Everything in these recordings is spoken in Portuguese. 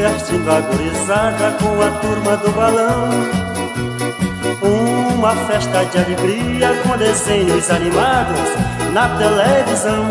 divertindo a gurizada com a turma do balão. Uma festa de alegria com desenhos animados na televisão.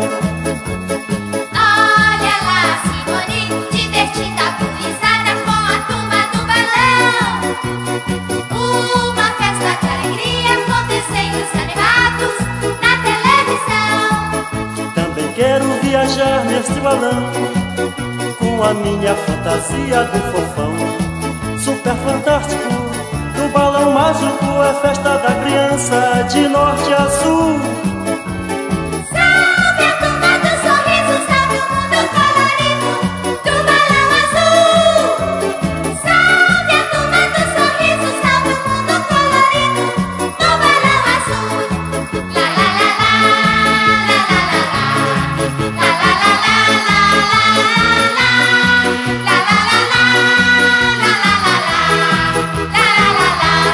Olha lá, Simone, divertindo a gurizada com a turma do balão. Uma festa de alegria com desenhos animados na televisão. Também quero viajar neste balão com a minha fantasia do fofão. Super fantástico, do balão mágico, é festa da criança de norte a sul. Salve a turma do sorriso, salve o mundo colorido do balão azul. Salve a turma do sorriso, salve o mundo colorido do balão azul. La la la la, la la la la, la la la la, la la la la, la la la la, la la la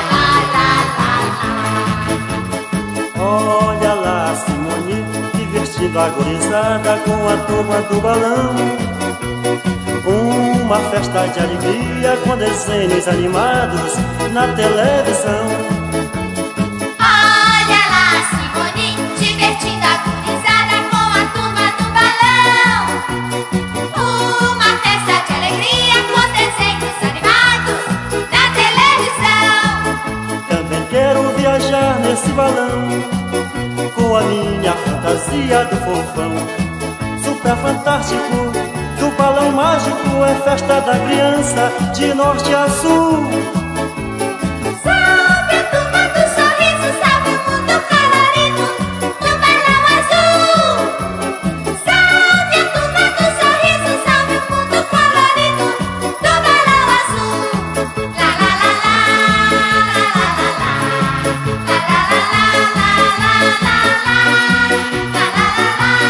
la. Olha lá, Simone, divertindo a gurizada com a turma do balão. Uma festa de alegria com desenhos animados na televisão. Olha lá, Simone, divertindo a gurizada com a turma do balão. Uma festa de alegria com desenhos animados na televisão. Também quero viajar nesse balão com a minha fantasia do fofão. Super fantástico, do balão mágico, é festa da criança de norte a sul. Salve a turma do sorriso, salve o mundo colorido do balão azul. Salve a turma do sorriso, salve o mundo colorido do balão azul. La la la la, la la la la, la la la la, la la la la, la la la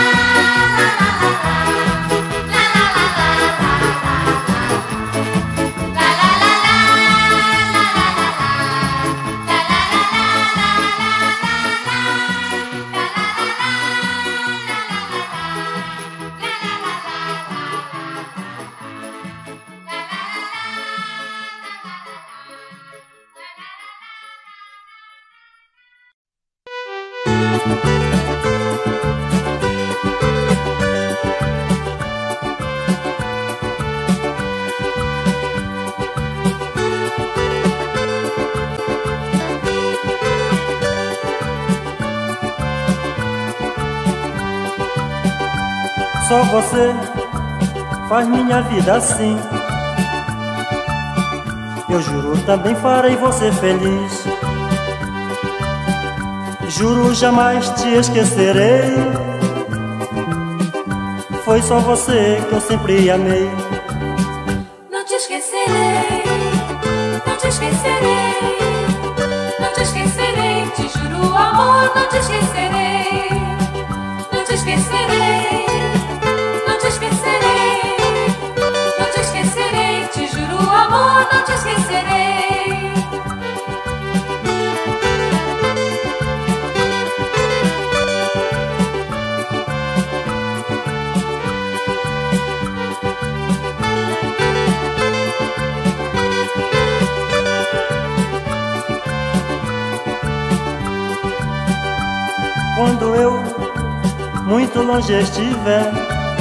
Só você faz minha vida assim. Eu juro, também farei você feliz. Juro, jamais te esquecerei. Foi só você que eu sempre amei. Não te esquecerei, não te esquecerei, não te esquecerei, te juro, amor, não te esquecerei, não te esquecerei, não te esquecerei, não te esquecerei, te juro, amor, não te esquecerei. Quando eu muito longe estiver,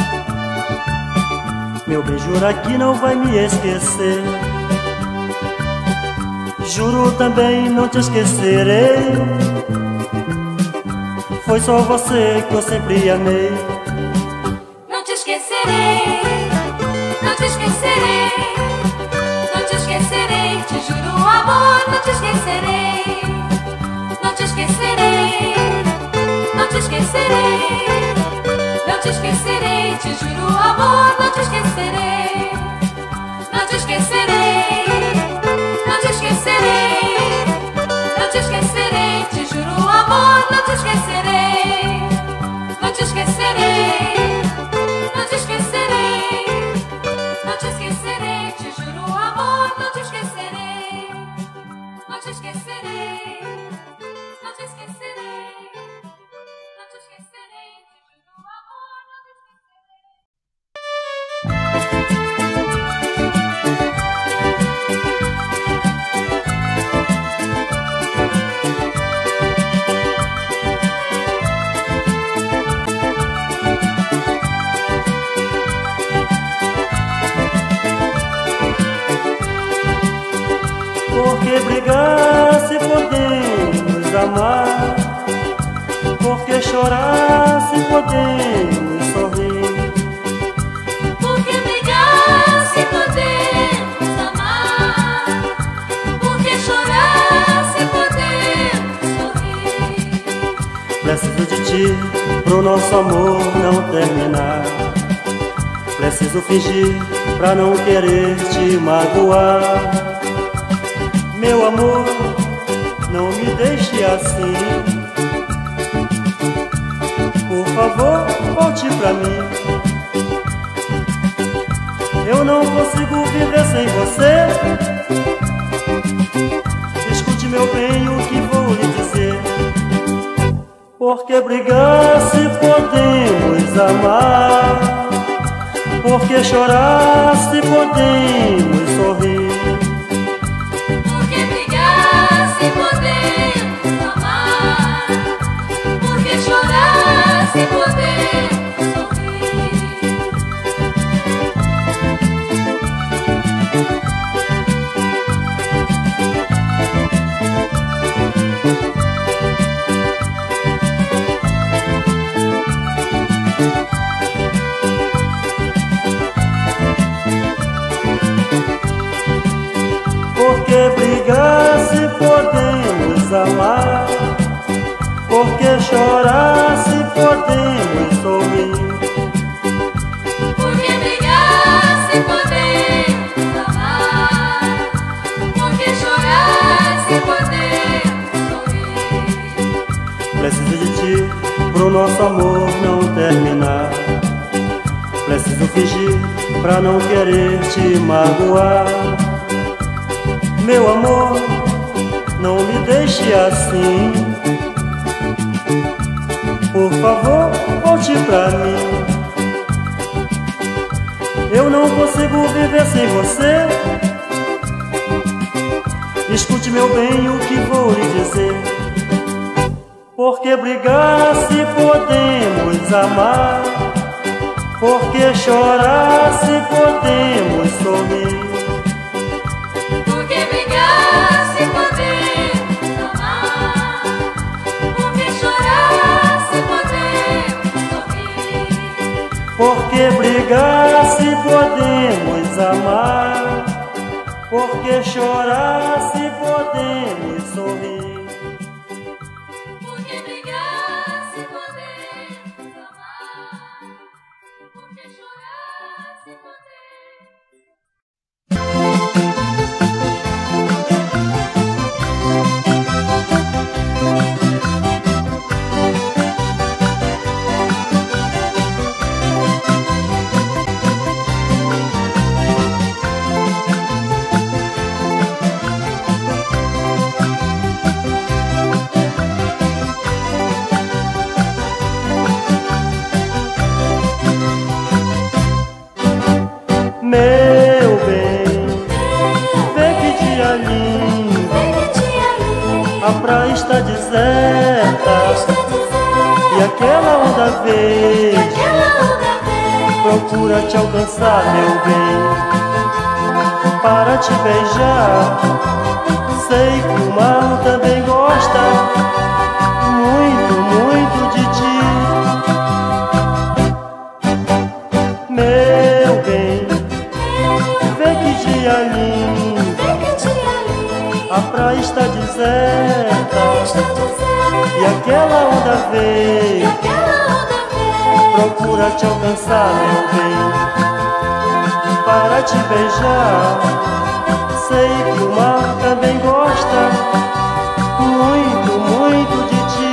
meu bem, jura que não vai me esquecer. Juro, também não te esquecerei. Foi só você que eu sempre amei. Não te esquecerei, não te esquecerei, não te esquecerei, te juro, amor, não te esquecerei, não te esquecerei, não te esquecerei, não te esquecerei, te juro, amor, não te esquecerei, não te esquecerei, não te esquecerei, não te esquecerei, te juro, amor, não te esquecerei, não te esquecerei, não te esquecerei, não te esquecerei, te juro, amor, não te esquecerei, não te esquecerei, não te esquecerei, não te esquecerei, te juro, amor, não te esquecerei. amar? Por que chorar se podemos sorrir? Por que brigar se podemos amar? Por que chorar se podemos sorrir? Preciso de ti pro nosso amor não terminar. Preciso fingir pra não querer te magoar. Meu amor, não me deixe assim. Por favor, volte pra mim. Eu não consigo viver sem você. Escute, meu bem, o que vou lhe dizer. Por que brigar se podemos amar? Por que chorar se podemos sorrir? Por que brigar se podemos amar? Por que chorar se podemos sorrir? Por que brigar se podemos amar? Por que chorar se podemos sorrir? Por que brigar se podemos amar? Por que chorar se podemos sorrir? Preciso de ti pro nosso amor não terminar. Preciso fingir pra não querer te magoar. Meu amor, não me deixe assim. Por favor, volte pra mim. Eu não consigo viver sem você. Escute, meu bem, o que vou lhe dizer. Por que brigar se podemos amar? Por que chorar se podemos sorrir? Por que brigar se podemos amar? Por que chorar se podemos sorrir? Por que brigar se podemos amar? Por que chorar se podemos sorrir? Por que brigar se podemos amar? Por que chorar se podemos... Meu bem, vê que dia lindo. A praia está deserta e aquela onda verde procura te alcançar, meu bem, para te beijar. Sei que o mar também gosta muito, muito de ti. Meu bem, vê que dia lindo. A praia está deserta e aquela onda verde procura te alcançar, meu bem, para te beijar. Sei que o mar também gosta muito, muito de ti.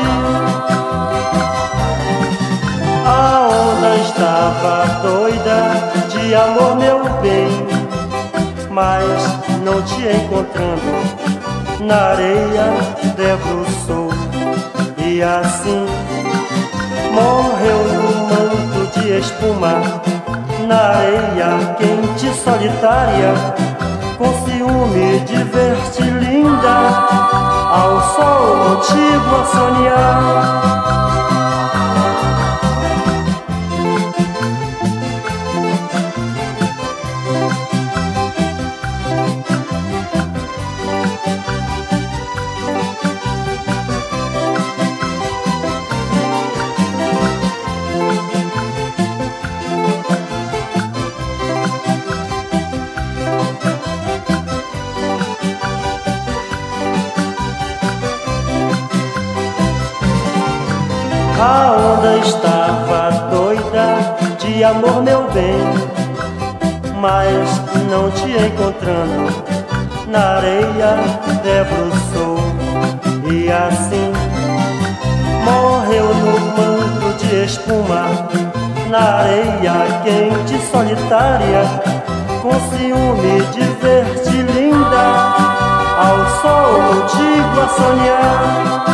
A onda estava doida de amor, meu bem, mas não te encontrando, na areia debruçou e assim morreu no manto de espuma, na areia quente e solitária, com ciúme de ver-te linda, ao sol contigo a sonhar. A onda estava doida de amor, meu bem, mas não te encontrando, na areia debruçou e assim morreu no manto de espuma, na areia quente e solitária, com ciúme de ver-te linda, ao sol contigo a sonhar.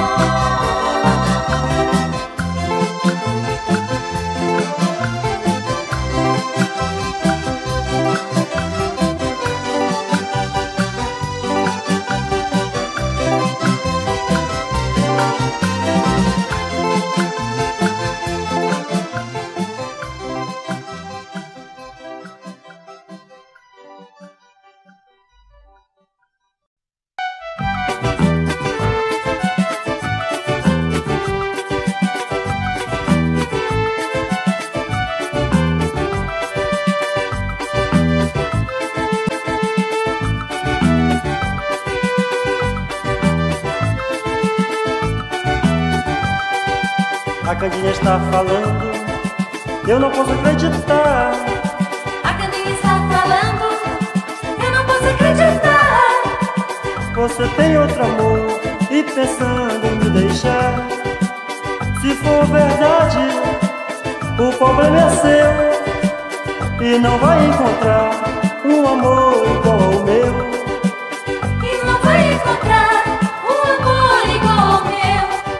A Candinha está falando, eu não posso acreditar. A Candinha está falando, eu não posso acreditar. Você tem outro amor e pensando em me deixar. Se for verdade, o problema é seu, e não vai encontrar um amor igual ao meu. E não vai encontrar um amor igual ao meu.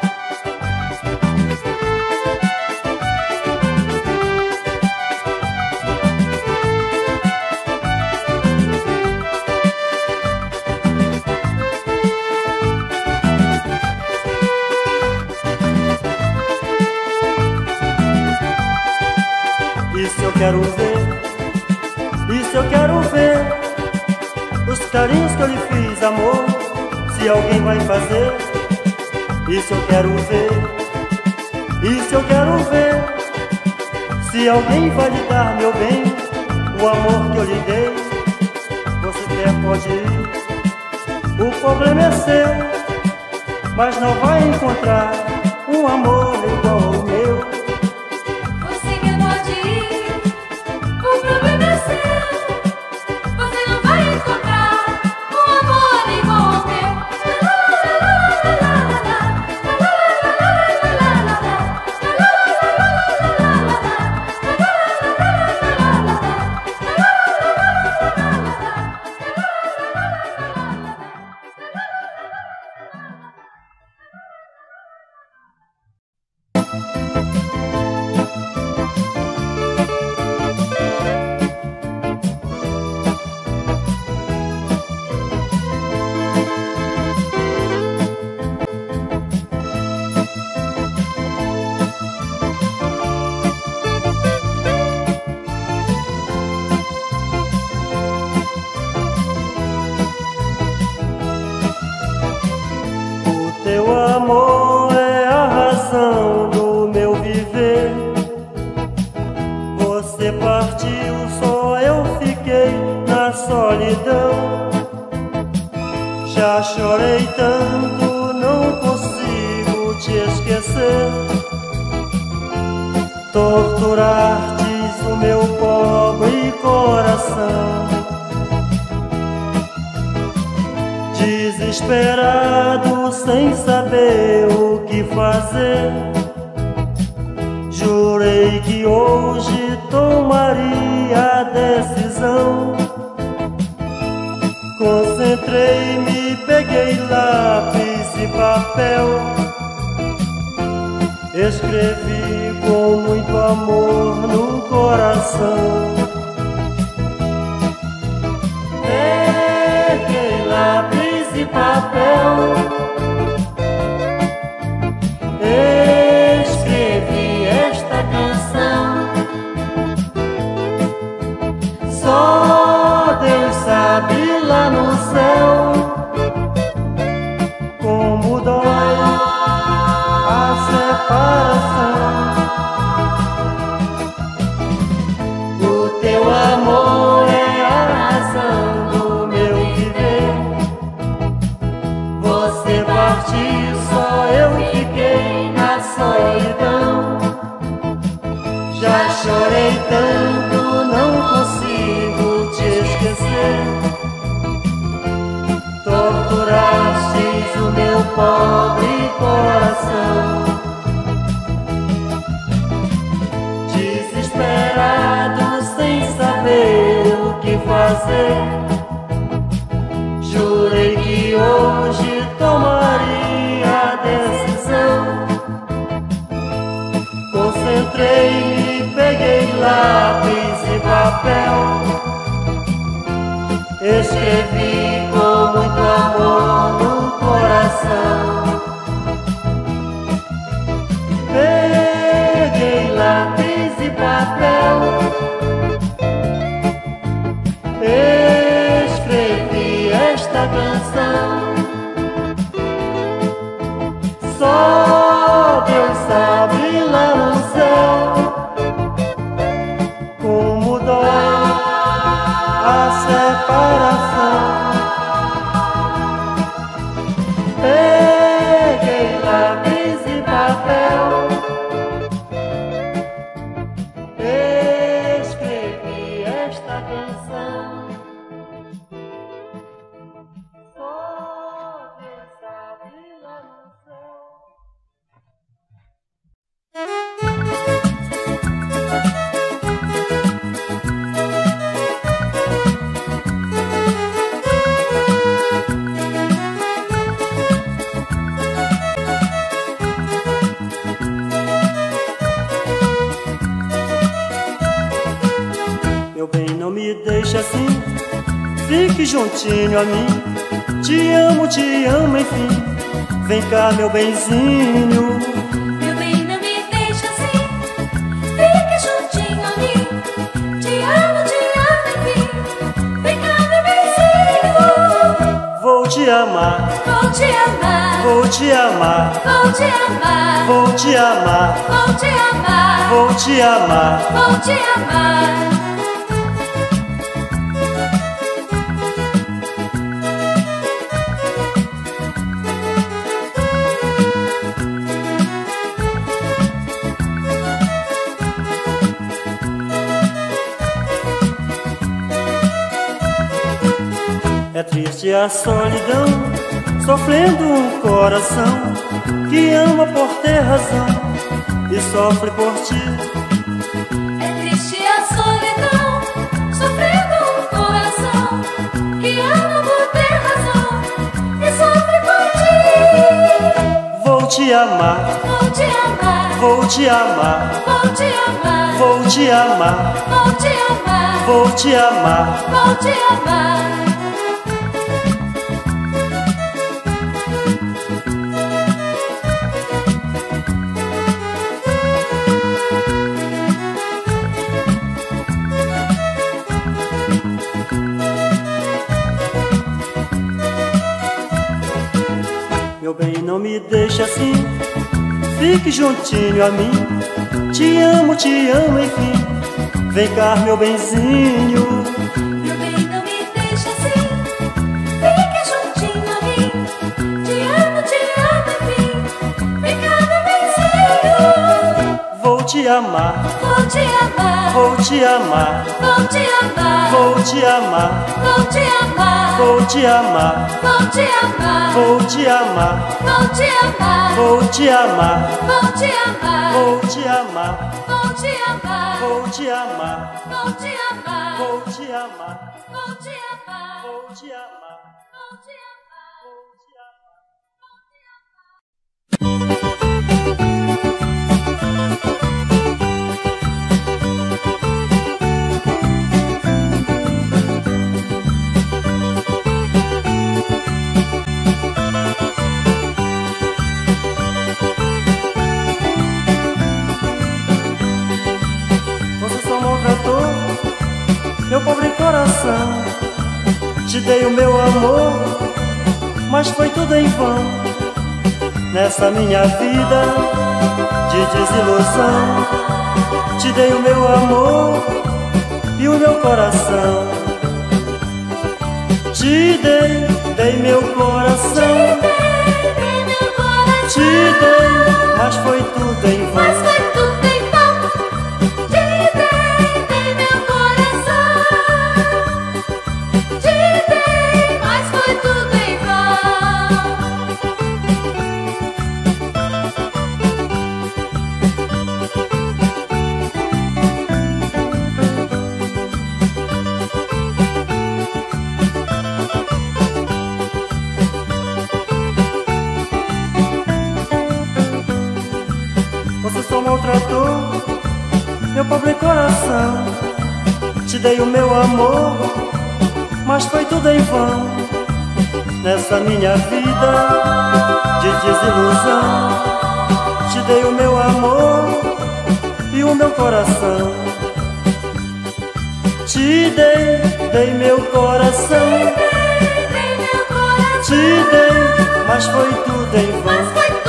Isso eu quero ver, isso eu quero ver, os carinhos que eu lhe fiz, amor, se alguém vai fazer. Isso eu quero ver, isso eu quero ver, se alguém vai lhe dar, meu bem, o amor que eu lhe dei. Você quer, pode ir, o problema é seu, mas não vai encontrar um amor igual ao meu. Teu amor é a razão do meu viver. Você partiu, só eu fiquei na solidão. Já chorei tanto, não consigo te esquecer. Torturar-te o meu pobre coração. Desesperado, sem saber o que fazer, jurei que hoje tomaria a decisão. Concentrei-me, peguei lápis e papel, escrevi com muito amor no coração. Peguei lápis e papel, escrevi esta canção. Só Deus sabe lá no céu como dói a separação. O teu amor é a razão do meu viver. Você tanto não consigo te esquecer. Torturastes o meu pobre coração, desesperado sem saber o que fazer. Jurei que hoje tomaria a decisão. Concentrei-me, peguei lápis e papel, escrevi com muito amor no coração. Peguei lápis e papel, escrevi esta canção. Só Deus sabe lá no céu como dói a separação. Peguei lápis e papel, escrevi esta canção. Só Deus sabe lá no céu. Meu bem, não me deixe assim, fique juntinho a mim. Te amo, enfim. Vem cá, meu benzinho. Meu bem, não me deixa assim, fique juntinho a mim. Te amo, enfim. Vem cá, meu benzinho. Vou te amar, Vou te amar, vou te amar, vou te amar, vou te amar, vou te amar, vou te amar. vou te amar. É triste a solidão, sofrendo um coração que ama por ter razão e sofre por ti. É triste a solidão, sofrendo um coração que ama por ter razão e sofre por ti. Vou te amar, Vou te amar, vou te amar, vou te amar, vou te amar, vou te amar, vou te amar. vou te amar. Meu bem, não me deixe assim, fique juntinho a mim. Te amo, enfim. Vem cá, meu benzinho. Meu bem, não me deixa assim, fique juntinho a mim. Te amo, enfim. Vem cá, meu benzinho. Vou te amar, Vou te amar, vou te amar, vou te amar, vou te amar, vou te amar, vou te amar, vou te amar, vou te amar, vou te amar, vou te amar, vou te amar, vou te amar, vou te amar, vou te amar, vou te amar, vou te amar, vou te amar, vou te amar, vou te amar. vou te amar. Você só maltratou meu pobre coração. Te dei o meu amor, mas foi tudo em vão. Nessa minha vida de desilusão, te dei o meu amor e o meu coração. Te dei meu coração. Te dei, mas foi tudo em vão. Mas foi tudo em vão. Te dei meu pobre coração. Te dei o meu amor, mas foi tudo em vão. Nessa minha vida de desilusão, te dei o meu amor e o meu coração. Te dei meu coração. Te dei, mas foi tudo em vão.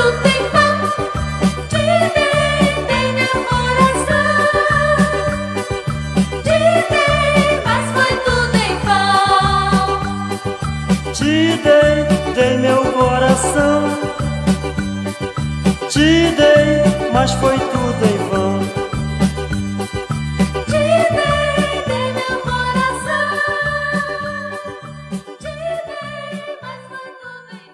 Dei meu coração, te dei, mas foi tudo em vão. Te dei meu coração, te dei, mas foi tudo em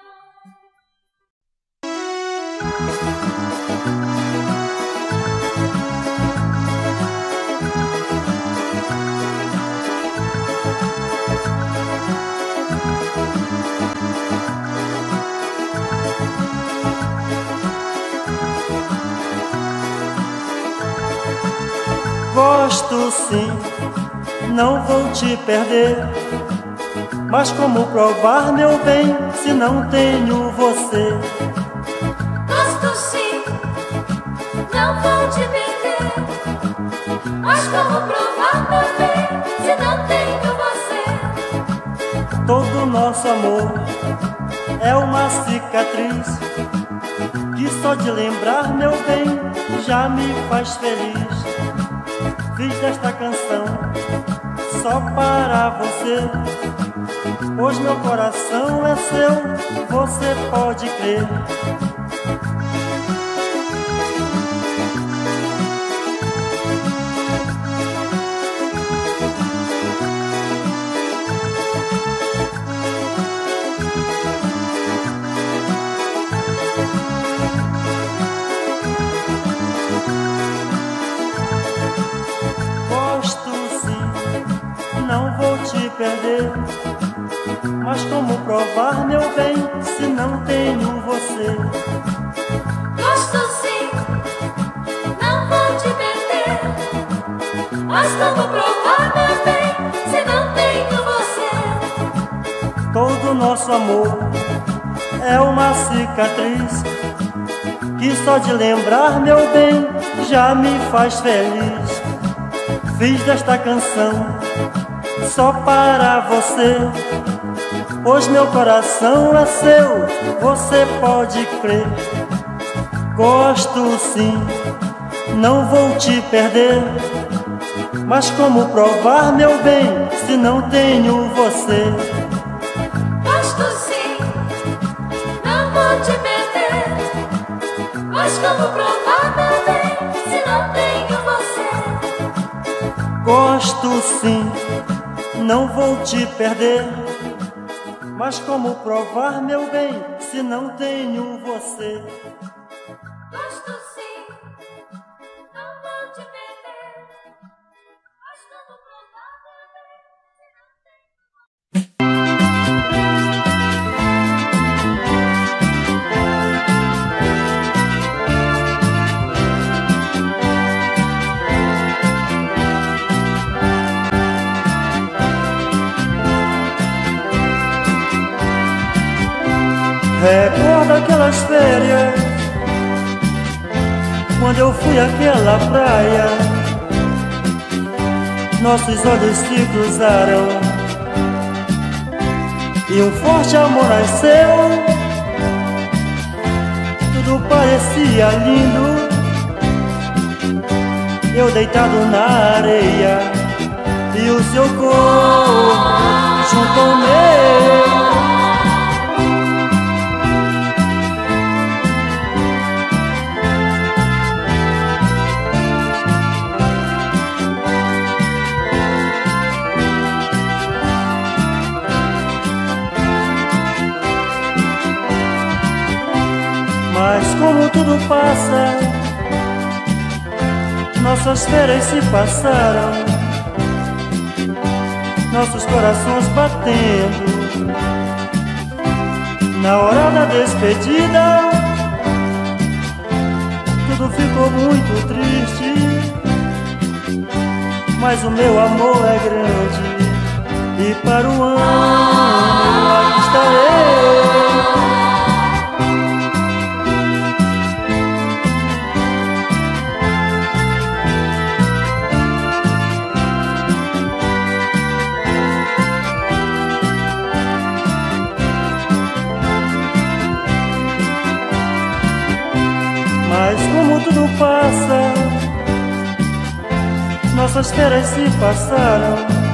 Gosto sim, não vou te perder, mas como provar, meu bem, se não tenho você? Gosto sim, não vou te perder, mas como provar, meu bem, se não tenho você? Todo nosso amor é uma cicatriz que só de lembrar, meu bem, já me faz feliz. Fiz desta canção só para você, pois meu coração é seu, você pode crer. Não vou te perder, mas como provar, meu bem, se não tenho você? Gosto sim, não vou te perder, mas como provar, meu bem, se não tenho você? Todo nosso amor é uma cicatriz que só de lembrar, meu bem, já me faz feliz. Fiz desta canção só para você, pois meu coração é seu, você pode crer. Gosto sim, não vou te perder, mas como provar, meu bem, se não tenho você? Gosto sim, não vou te perder, mas como provar, meu bem, se não tenho você? Gosto sim, não vou te perder, mas como provar, meu bem, se não tenho você? Gosto sim, não vou te perder, mas como provar, meu bem, se não tenho Recordo aquelas férias, quando eu fui àquela praia, nossos olhos se cruzaram e um forte amor nasceu. Tudo parecia lindo, eu deitado na areia e o seu corpo junto ao meu. Mas como tudo passa, nossas férias se passaram, nossos corações batendo. Na hora da despedida, tudo ficou muito triste. mas o meu amor é grande e para o ano aqui estarei. Mas como tudo passa, nossas férias se passaram,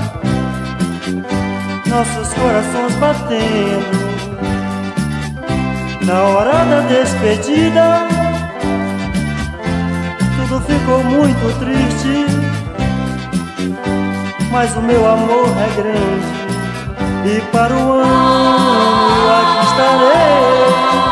nossos corações batendo. Na hora da despedida, tudo ficou muito triste, mas o meu amor é grande e para o ano aqui estarei.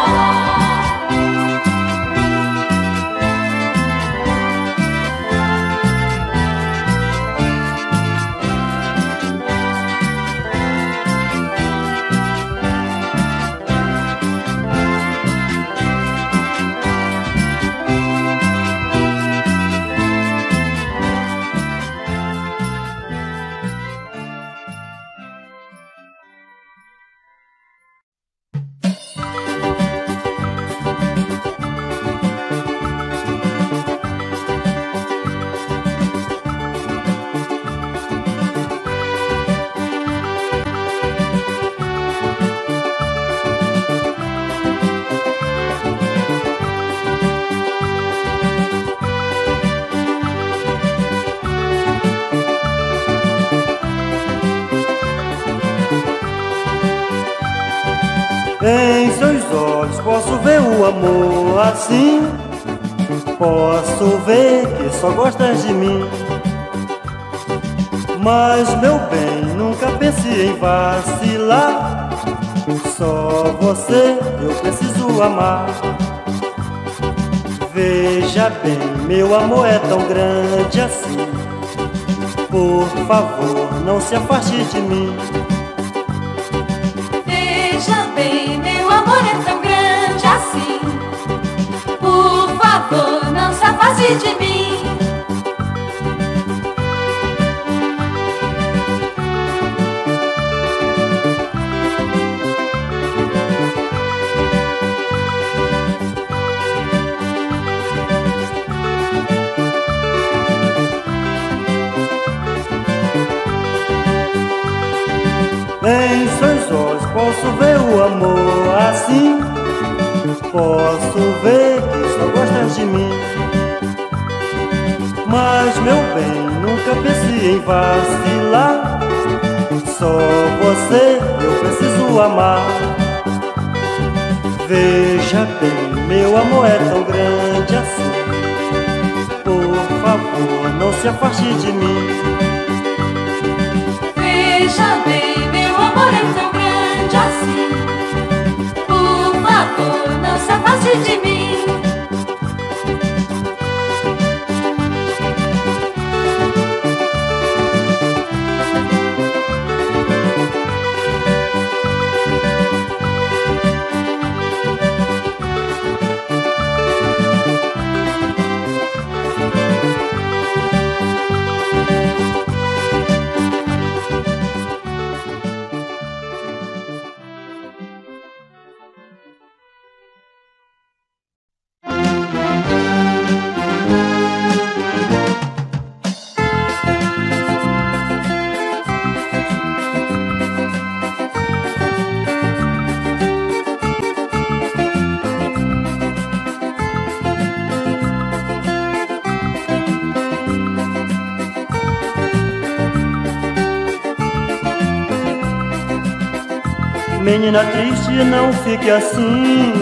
Em seus olhos posso ver o amor assim, posso ver que só gostas de mim. Mas meu bem, nunca pense em vacilar, só você eu preciso amar. Veja bem, meu amor é tão grande assim, por favor, não se afaste de mim. Veja bem, meu amor é tão grande assim, por favor, não se afaste de mim. Em seus olhos posso ver o amor assim, posso ver que só gostas de mim. Mas meu bem, nunca pense em vacilar, só você eu preciso amar. Veja bem, meu amor é tão grande assim, por favor, não se afaste de mim. Veja bem, meu amor é tão grande assim, por favor, não se afaste de mim. Menina triste, não fique assim,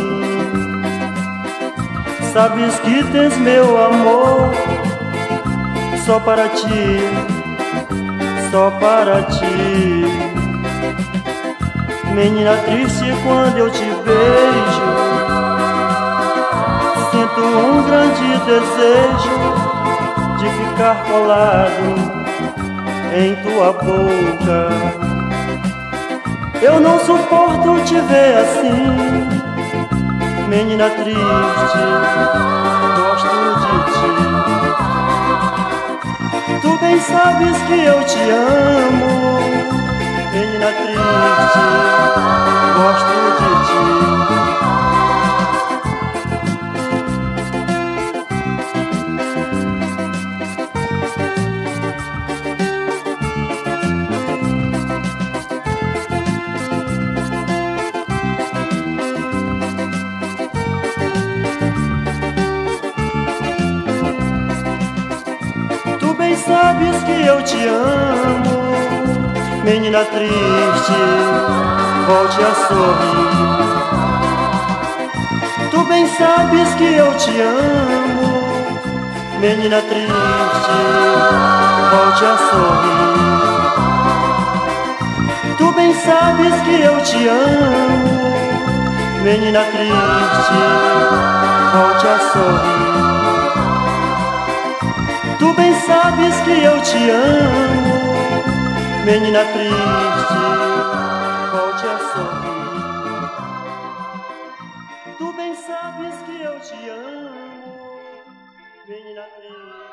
sabes que tens meu amor só para ti, só para ti. Menina triste, quando eu te beijo, sinto um grande desejo de ficar colado em tua boca. Eu não suporto te ver assim, menina triste, gosto de ti. Tu bem sabes sabes que eu te amo, menina triste, gosto de ti. Tu bem sabes que eu te amo, menina triste, volte a sorrir. Tu bem sabes que eu te amo, menina triste, volte a sorrir. Tu bem sabes que eu te amo, menina triste, volte a sorrir. Tu bem sabes que eu te amo, menina triste, volte a sorrir. Tu bem sabes que eu te amo, menina triste.